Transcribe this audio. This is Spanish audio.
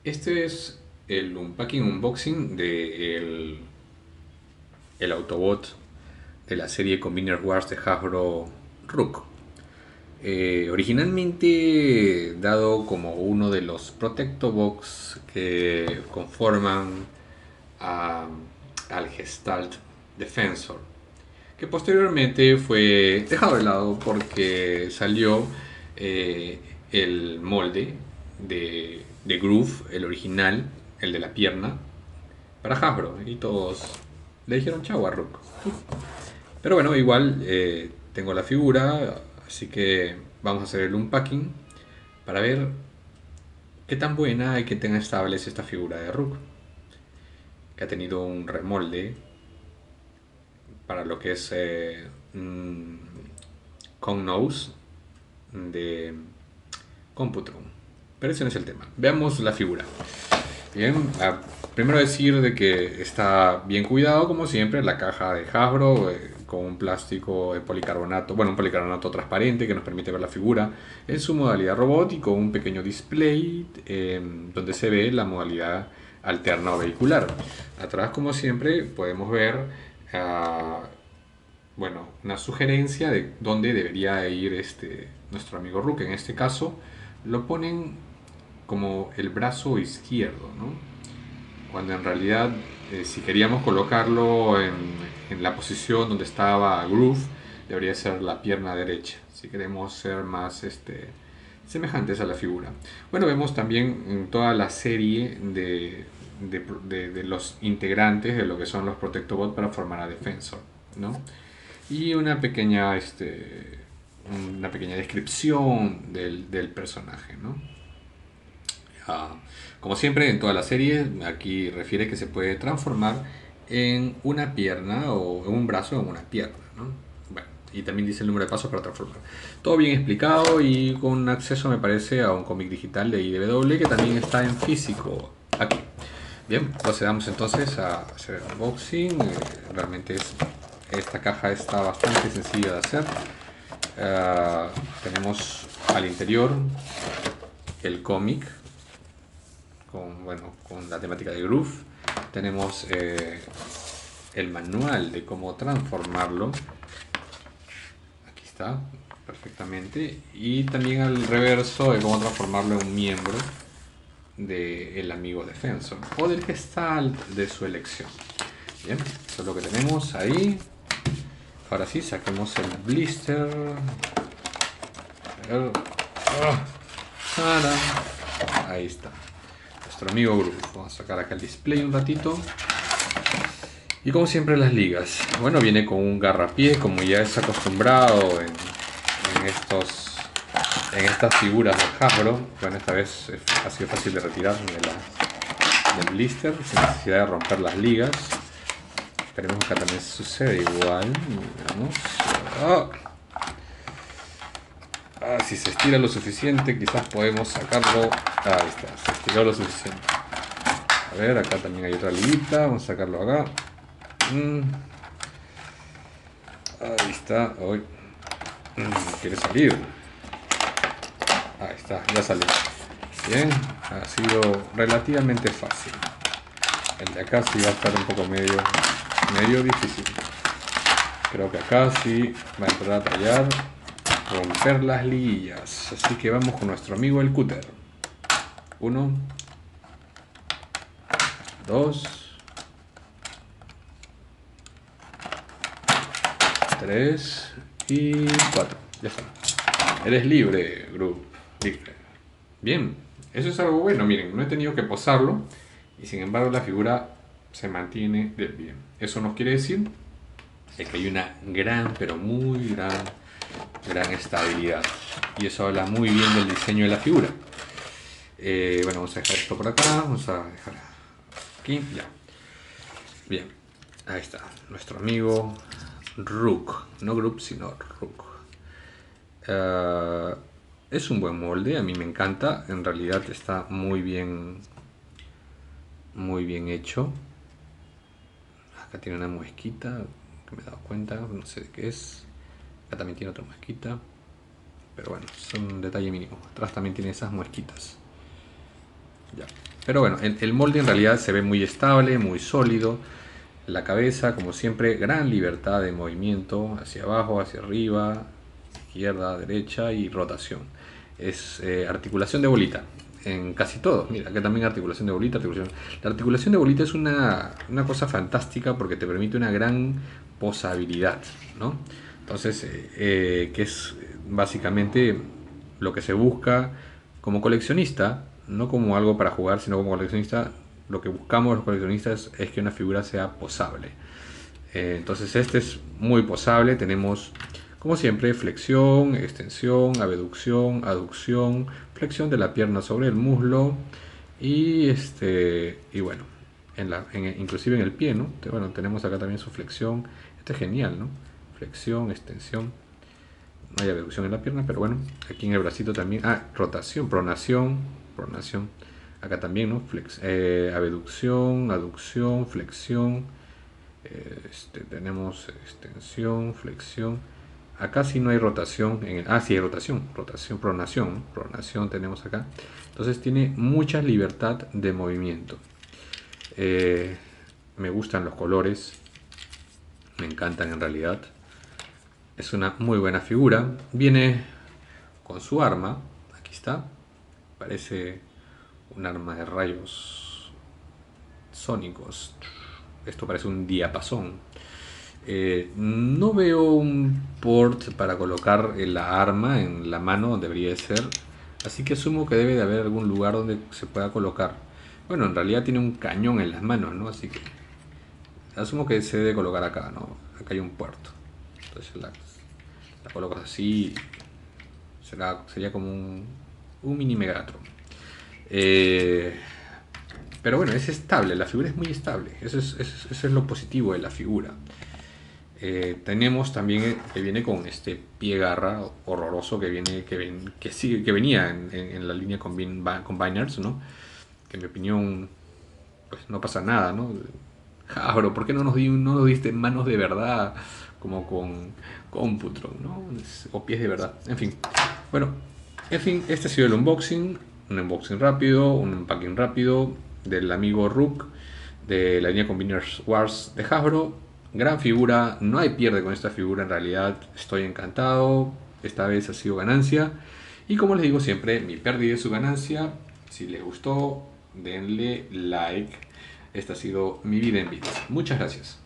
Este es el unboxing de el Autobot de la serie Convener Wars de Hasbro Rook. Originalmente dado como uno de los Protectobox que conforman al Gestalt Defensor, que posteriormente fue dejado de lado porque salió eh, el molde de Groove, el original, el de la pierna, para Hasbro, y todos le dijeron chau a Rook. Pero bueno, igual tengo la figura, así que vamos a hacer el unpacking para ver qué tan buena y qué tan estable es esta figura de Rook, que ha tenido un remolde para lo que es con nose de Computron. Pero ese no es el tema. Veamos la figura. Bien, primero decir de que está bien cuidado, como siempre, la caja de Hasbro, con un plástico de policarbonato, bueno, un policarbonato transparente que nos permite ver la figura en su modalidad robot y con un pequeño display donde se ve la modalidad alterna o vehicular. Atrás, como siempre, podemos ver bueno, una sugerencia de dónde debería ir nuestro amigo Rook. En este caso, lo ponen como el brazo izquierdo, ¿no? Cuando en realidad, si queríamos colocarlo en la posición donde estaba Groove, debería ser la pierna derecha, si queremos ser más semejantes a la figura. Bueno, vemos también en toda la serie de los integrantes de lo que son los Protectobot para formar a Defensor, ¿no? Y una pequeña descripción del personaje, ¿no? Ah, como siempre en toda la serie, aquí refiere que se puede transformar en una pierna o en un brazo en una pierna, ¿no? Bueno, y también dice el número de pasos para transformar. Todo bien explicado y con acceso, me parece, a un cómic digital de IDW que también está en físico aquí. Bien, procedamos entonces a hacer el unboxing. Realmente esta caja está bastante sencilla de hacer. Tenemos al interior el cómic con la temática de Groove. Tenemos el manual de cómo transformarlo. Aquí está, perfectamente. Y también al reverso de cómo transformarlo en un miembro del amigo Defensor o del Gestalt de su elección. Bien, eso es lo que tenemos ahí. Ahora sí, saquemos el blister. Ahí está. Nuestro amigo Groove. Vamos a sacar acá el display un ratito. Y como siempre las ligas. Bueno, viene con un garrapié como ya es acostumbrado en estas figuras de Hasbro. Bueno, esta vez ha sido fácil de retirar del blister sin necesidad de romper las ligas. Esperemos que también sucede igual. Veamos. Si se estira lo suficiente, quizás podemos sacarlo. Ahí está, se estiró lo suficiente. A ver, acá también hay otra liguita. Vamos a sacarlo acá. Ahí está. Hoy quiere salir. Ahí está, ya salió. Bien, ha sido relativamente fácil. El de acá sí va a estar un poco medio difícil. Creo que acá sí va a entrar a tallar, romper las liguillas. Así que vamos con nuestro amigo el cúter. 1, 2, 3 y 4. Ya está. Eres libre, Groove. Libre. Bien, eso es algo bueno. Miren, no he tenido que posarlo y sin embargo la figura se mantiene de bien. Eso nos quiere decir que hay una gran, pero muy gran estabilidad. Y eso habla muy bien del diseño de la figura. Bueno, vamos a dejar esto por acá. Vamos a dejar aquí. Ya. Bien. Ahí está. Nuestro amigo Rook. No Group, sino Rook. Es un buen molde. A mí me encanta. En realidad está muy bien hecho. Acá tiene una muesquita que me he dado cuenta. No sé de qué es. Acá también tiene otra muesquita. Pero bueno, es un detalle mínimo. Atrás también tiene esas muesquitas. Ya. Pero bueno, el molde en realidad se ve muy estable, muy sólido. La cabeza, como siempre, gran libertad de movimiento hacia abajo, hacia arriba, izquierda, derecha y rotación. Es articulación de bolita en casi todo. Mira, acá también articulación de bolita. La articulación de bolita es una cosa fantástica porque te permite una gran posabilidad, ¿no? Entonces, que es básicamente lo que se busca como coleccionista, no como algo para jugar, sino como coleccionista. Lo que buscamos los coleccionistas es que una figura sea posable. Entonces este es muy posable. Tenemos, como siempre, flexión, extensión, abducción, aducción, flexión de la pierna sobre el muslo y bueno, inclusive en el pie, ¿no? Bueno, tenemos acá también su flexión. Esto es genial, ¿no? Flexión, extensión. No hay abducción en la pierna, pero bueno, aquí en el bracito también. Ah, rotación, pronación, pronación. Acá también, ¿no? Abducción, aducción, flexión. Tenemos extensión, flexión. Acá sí no hay rotación. Sí hay rotación, rotación, pronación, ¿no? Pronación tenemos acá. Entonces tiene mucha libertad de movimiento. Me gustan los colores. Me encantan en realidad. Es una muy buena figura. Viene con su arma. Aquí está. Parece un arma de rayos sónicos. Esto parece un diapasón. No veo un port para colocar la arma en la mano donde debería de ser. Así que asumo que debe de haber algún lugar donde se pueda colocar. Bueno, en realidad tiene un cañón en las manos, ¿no? Así que asumo que se debe colocar acá, ¿no? Acá hay un puerto. Entonces la colocas así. Sería como un mini Megatron. Pero bueno, es estable, la figura es muy estable. Eso es lo positivo de la figura. Tenemos también que viene con este pie garra horroroso que venía en la línea Combiners, ¿no? Que en mi opinión pues no pasa nada, ¿no? Bro, ¿por qué no nos diste manos de verdad como con Computron, ¿no? O pies de verdad, en fin. Bueno, en fin, este ha sido el unboxing. Un unboxing rápido, un unpacking rápido del amigo Rook de la línea Combiners Wars de Hasbro. Gran figura, no hay pierde con esta figura en realidad. Estoy encantado, esta vez ha sido ganancia. Y como les digo siempre, mi pérdida es su ganancia. Si les gustó, denle like. Esta ha sido mi vida en bits. Muchas gracias.